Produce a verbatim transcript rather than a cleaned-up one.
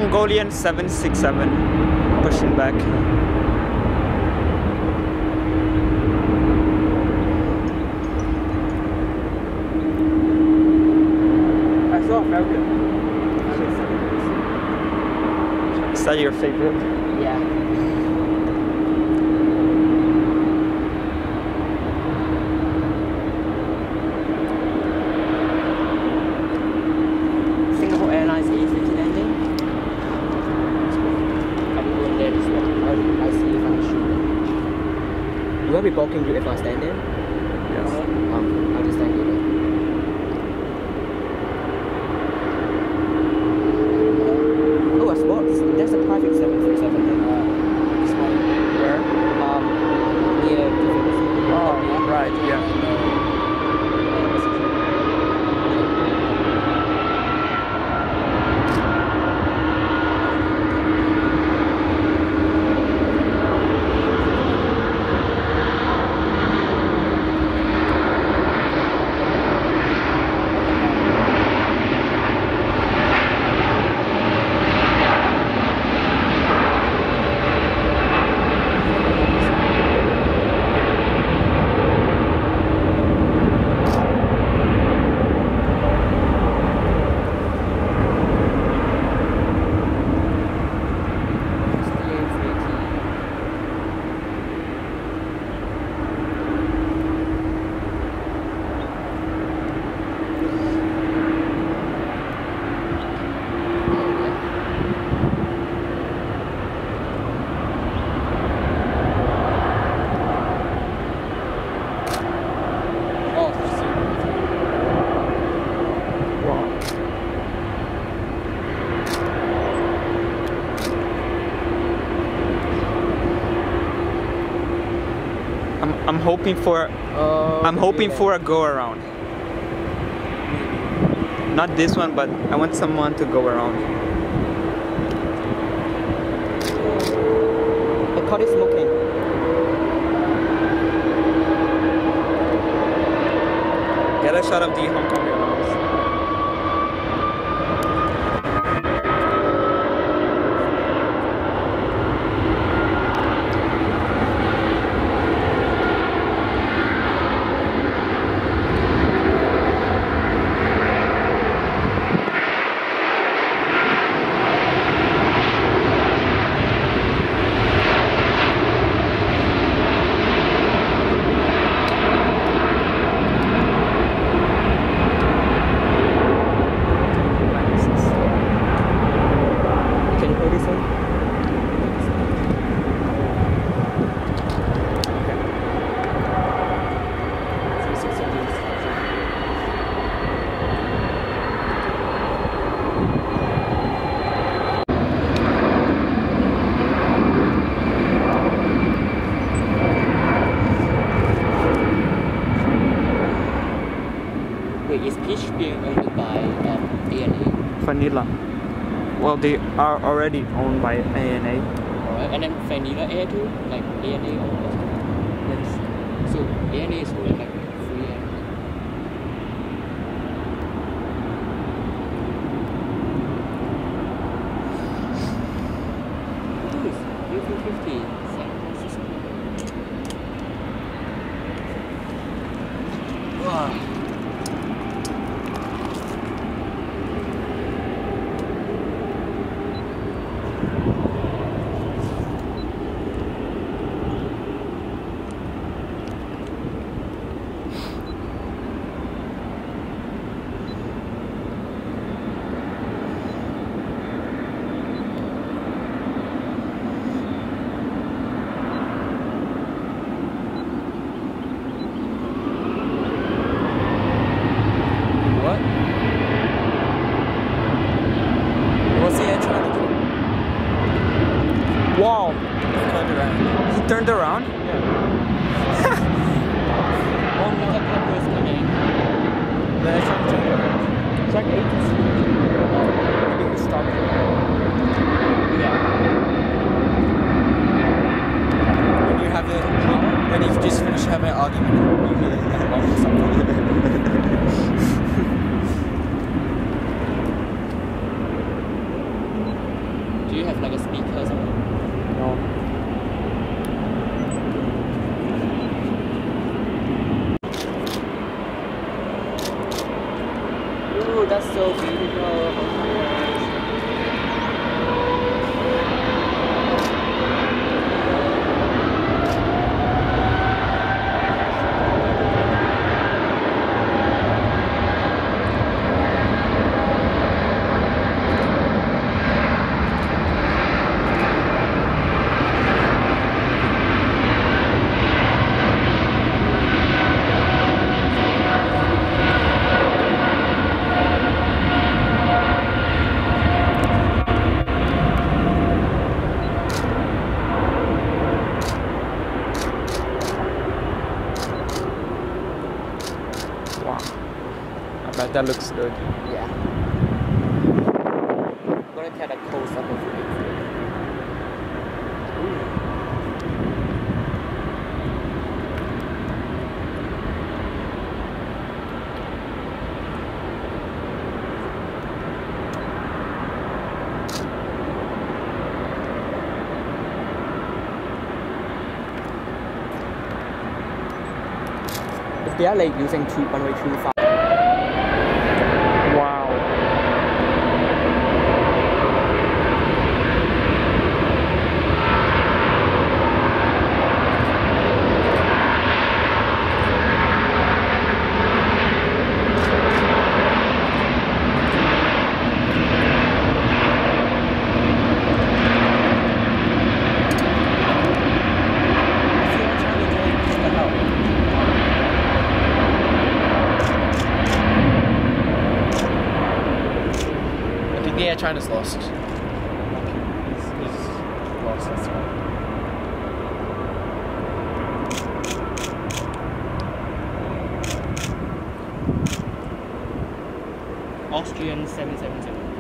Mongolian seven six seven pushing back. I saw a Falcon. Is that your favorite? Yeah. Singapore Airlines A three landing. I will go there this one. I'll, I'll see if I can shoot. Will I be blocking you if I stand there? Yes. Um, I'll just stand here. Oh, a spot. There's a private seven three seven there. Uh, this one. Where? Um, near Tiffany's. Oh, right, yeah. I'm I'm hoping for Uh, I'm hoping for a go around. Not this one, but I want someone to go around. I caught it smoking. Get a shot of the Hong Kong Airlines. Can you hold this one? Wait, is Peach being owned by um, A and A? Vanilla. Well, they are already owned by A N A. Alright, and then Vanilla Air too? Like A and A or yes. So A and A is holding like free air. Ooh, it's U two fifty San Francisco. Wow. that's so beautiful. But that looks good. Yeah. I'm gonna take a close up of it. If they are like using two one way two five. Wow. Yeah, China's lost. He's, he's lost, that's right. Austrian seven seven seven.